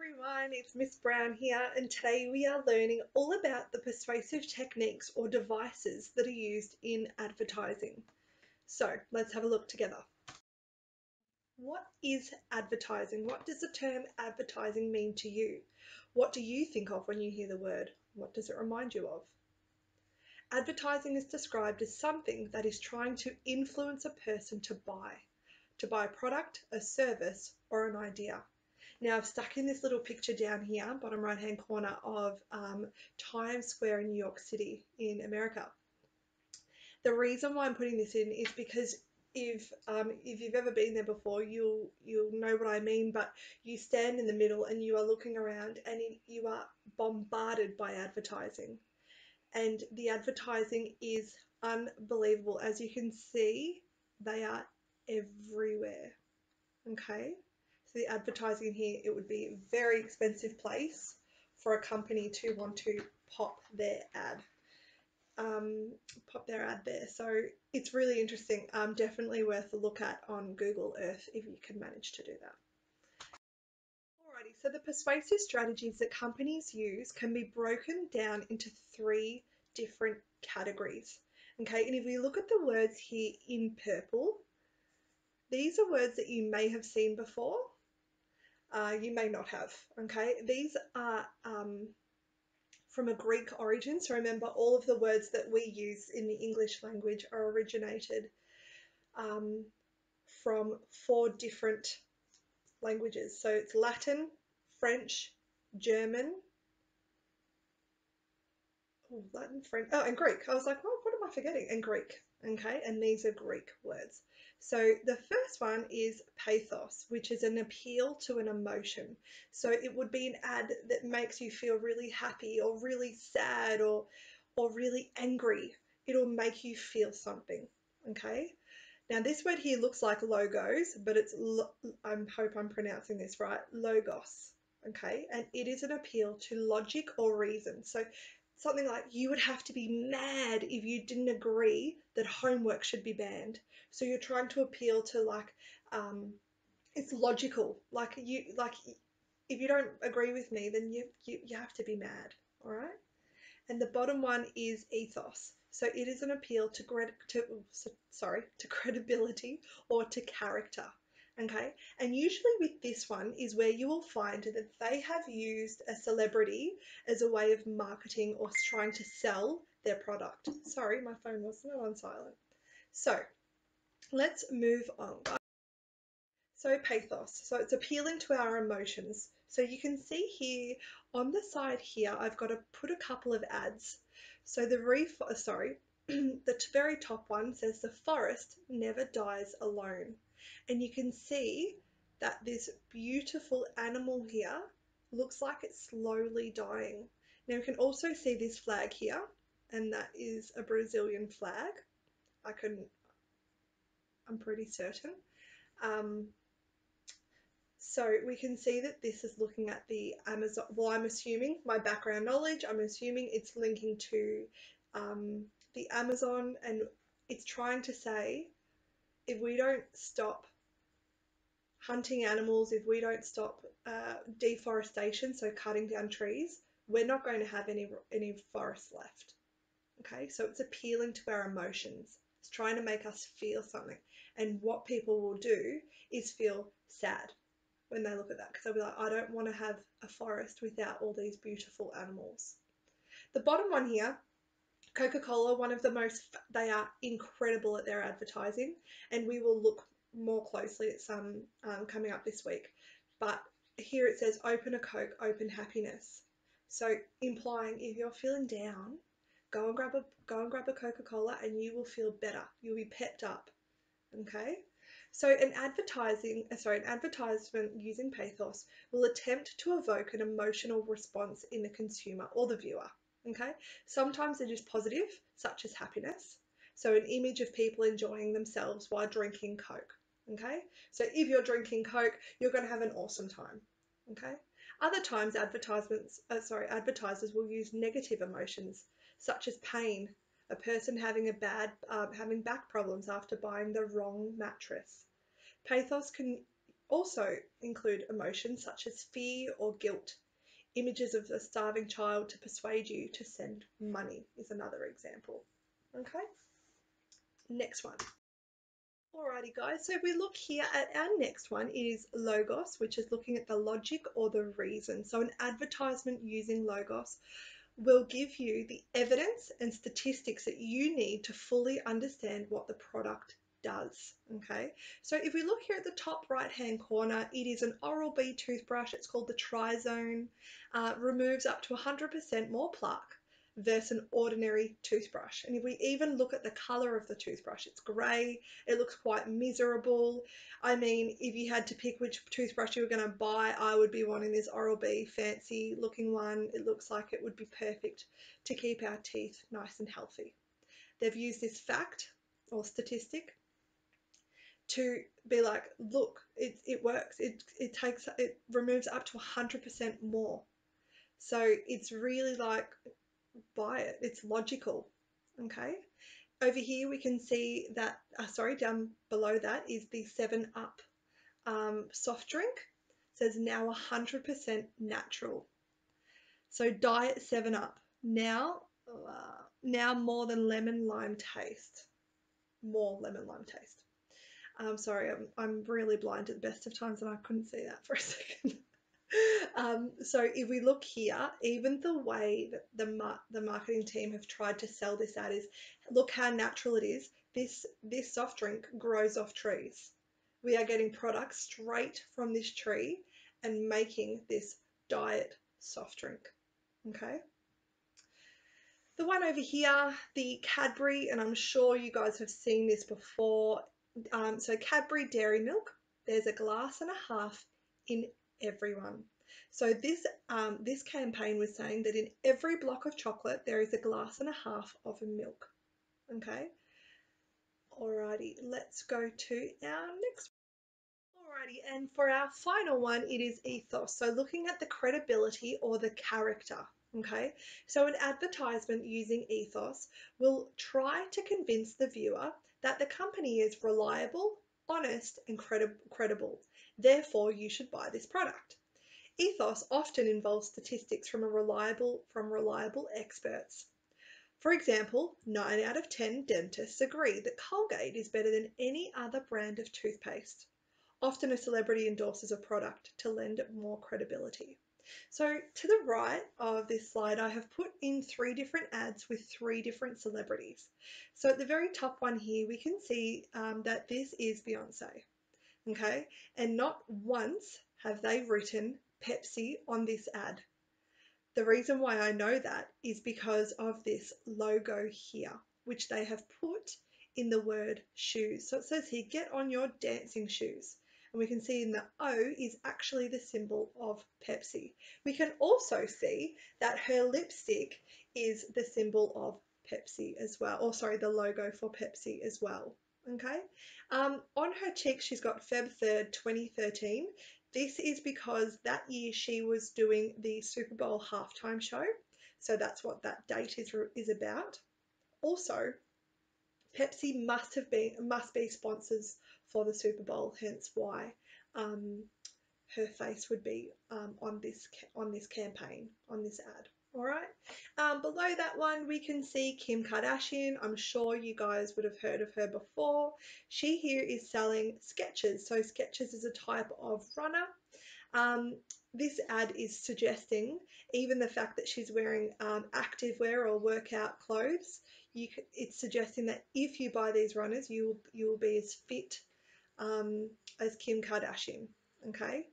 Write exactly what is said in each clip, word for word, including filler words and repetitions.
everyone, it's Miss Brown here, and today we are learning all about the persuasive techniques or devices that are used in advertising. So let's have a look together. What is advertising? What does the term advertising mean to you? What do you think of when you hear the word? What does it remind you of? Advertising is described as something that is trying to influence a person to buy, to buy a product, a service, or an idea. Now I've stuck in this little picture down here, bottom right hand corner of um, Times Square in New York City in America. The reason why I'm putting this in is because if um, if you've ever been there before, you'll you'll know what I mean. But you stand in the middle and you are looking around, and you are bombarded by advertising, and the advertising is unbelievable. As you can see, they are everywhere. Okay, so the advertising here, it would be a very expensive place for a company to want to pop their ad, um, pop their ad there. So it's really interesting. Um, definitely worth a look at on Google Earth if you can manage to do that. Alrighty, so the persuasive strategies that companies use can be broken down into three different categories. Okay, and if we look at the words here in purple, these are words that you may have seen before. Uh, you may not have. Okay, these are um, from a Greek origin. So remember, all of the words that we use in the English language are originated um, from four different languages. So it's Latin, French, German, oh, Latin, French, oh, and Greek. I was like, well, what am I forgetting? And Greek. Okay, and these are Greek words. So the first one is pathos, which is an appeal to an emotion. So it would be an ad that makes you feel really happy or really sad or or really angry. It'll make you feel something. Okay. Now this word here looks like logos, but it's I hope I'm pronouncing this right. Logos. Okay, and it is an appeal to logic or reason. So something like you would have to be mad if you didn't agree that homework should be banned. So you're trying to appeal to like um, it's logical. Like you like if you don't agree with me, then you you, you have to be mad. All right. And the bottom one is ethos. So it is an appeal to, to sorry to credibility or to character. Okay, and usually with this one is where you will find that they have used a celebrity as a way of marketing or trying to sell their product. Sorry, my phone was not on silent. So let's move on. So pathos, so it's appealing to our emotions. So you can see here on the side here, I've got to put a couple of ads. So the ref sorry, the very top one says the forest never dies alone. And you can see that this beautiful animal here looks like it's slowly dying. Now you can also see this flag here, and that is a Brazilian flag. I can, I'm pretty certain. Um, So we can see that this is looking at the Amazon, well, I'm assuming my background knowledge, I'm assuming it's linking to um, the Amazon, and it's trying to say if we don't stop hunting animals, if we don't stop uh, deforestation, so cutting down trees, we're not going to have any, any forests left. Okay, so it's appealing to our emotions. It's trying to make us feel something. And what people will do is feel sad when they look at that, because they'll be like, I don't want to have a forest without all these beautiful animals. The bottom one here, Coca-Cola, one of the most, they are incredible at their advertising, and we will look more closely at some um, coming up this week. But here it says, open a Coke, open happiness. So implying if you're feeling down, go and grab a go and grab a Coca-Cola and you will feel better. You'll be pepped up. Okay? So an advertising, uh, sorry, an advertisement using pathos will attempt to evoke an emotional response in the consumer or the viewer. Okay, sometimes it is positive, such as happiness. So an image of people enjoying themselves while drinking Coke. Okay, so if you're drinking Coke, you're going to have an awesome time. Okay, other times advertisements, uh, sorry, advertisers will use negative emotions such as pain, a person having a bad, uh, having back problems after buying the wrong mattress. Pathos can also include emotions such as fear or guilt. Images of a starving child to persuade you to send money is another example. Okay, next one. Alrighty guys, so if we look here at our next one, it is logos, which is looking at the logic or the reason. So an advertisement using logos will give you the evidence and statistics that you need to fully understand what the product does. Okay, so if we look here at the top right hand corner, it is an Oral-B toothbrush. It's called the Trizone. Uh, removes up to one hundred percent more plaque versus an ordinary toothbrush. And if we even look at the color of the toothbrush, it's grey. It looks quite miserable. I mean, if you had to pick which toothbrush you were going to buy, I would be wanting this Oral-B fancy looking one. It looks like it would be perfect to keep our teeth nice and healthy. They've used this fact or statistic to be like, look, it, it works. It, it takes, it removes up to one hundred percent more. So it's really like, buy it. It's logical. Okay. Over here we can see that, uh, sorry, down below that is the seven up um, soft drink. It says now one hundred percent natural. So diet seven up. Now, uh, now more than lemon lime taste. More lemon lime taste. I'm sorry, I'm, I'm really blind at the best of times and I couldn't see that for a second. Um, so if we look here, even the way that the mar the marketing team have tried to sell this ad is, look how natural it is. This this soft drink grows off trees. We are getting products straight from this tree and making this diet soft drink. Okay. The one over here, the Cadbury, and I'm sure you guys have seen this before. Um, so Cadbury Dairy Milk, there's a glass and a half in everyone. So this um, this campaign was saying that in every block of chocolate there is a glass and a half of milk. Okay. Alrighty, let's go to our next. Alrighty, and for our final one, it is ethos. So looking at the credibility or the character. Okay, so an advertisement using ethos will try to convince the viewer that the company is reliable, honest, and credi credible. Therefore, you should buy this product. Ethos often involves statistics from a reliable from reliable experts. For example, nine out of ten dentists agree that Colgate is better than any other brand of toothpaste. Often a celebrity endorses a product to lend it more credibility. So to the right of this slide, I have put in three different ads with three different celebrities. So at the very top one here, we can see um, that this is Beyonce, okay? And not once have they written Pepsi on this ad. The reason why I know that is because of this logo here, which they have put in the word shoes. So it says here, get on your dancing shoes. And we can see in the O is actually the symbol of Pepsi. We can also see that her lipstick is the symbol of Pepsi as well, or sorry, the logo for Pepsi as well. Okay. Um, on her cheek, she's got February third, twenty thirteen. This is because that year she was doing the Super Bowl halftime show. So that's what that date is, is about. Also, Pepsi must have been must be sponsors for the Super Bowl, hence why um, her face would be um, on this on this campaign, on this ad. All right. Um, below that one, we can see Kim Kardashian. I'm sure you guys would have heard of her before. She here is selling Skechers. So Skechers is a type of runner. Um, this ad is suggesting even the fact that she's wearing um, activewear or workout clothes. You, it's suggesting that if you buy these runners, you will, you will be as fit um, as Kim Kardashian. Okay.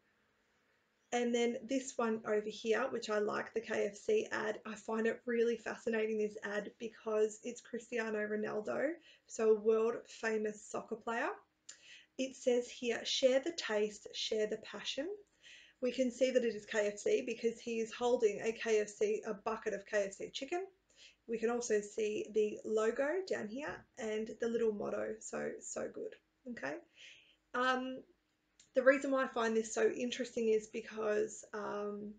And then this one over here, which I like, the K F C ad, I find it really fascinating, this ad, because it's Cristiano Ronaldo, so a world famous soccer player. It says here, share the taste, share the passion. We can see that it is K F C because he is holding a K F C, a bucket of K F C chicken. We can also see the logo down here and the little motto, so, so good, okay? Um, the reason why I find this so interesting is because um,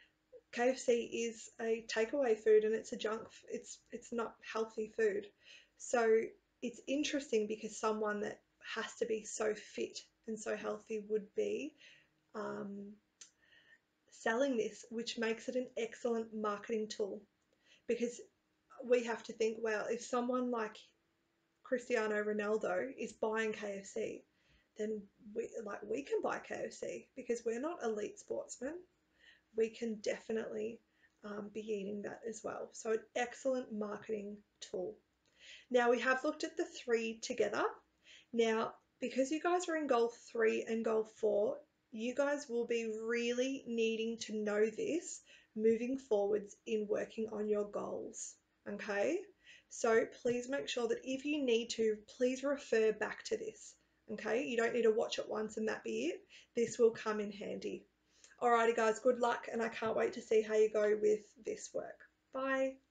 K F C is a takeaway food and it's a junk, it's, it's not healthy food. So it's interesting because someone that has to be so fit and so healthy would be um, selling this, which makes it an excellent marketing tool, because we have to think, well, if someone like Cristiano Ronaldo is buying K F C, then we like we can buy K F C because we're not elite sportsmen. We can definitely um, be eating that as well. So an excellent marketing tool. Now we have looked at the three together. Now, because you guys are in goal three and goal four, you guys will be really needing to know this moving forwards in working on your goals. Okay? So please make sure that if you need to, please refer back to this. Okay? You don't need to watch it once and that be it. This will come in handy. Alrighty, guys, good luck, and I can't wait to see how you go with this work. Bye.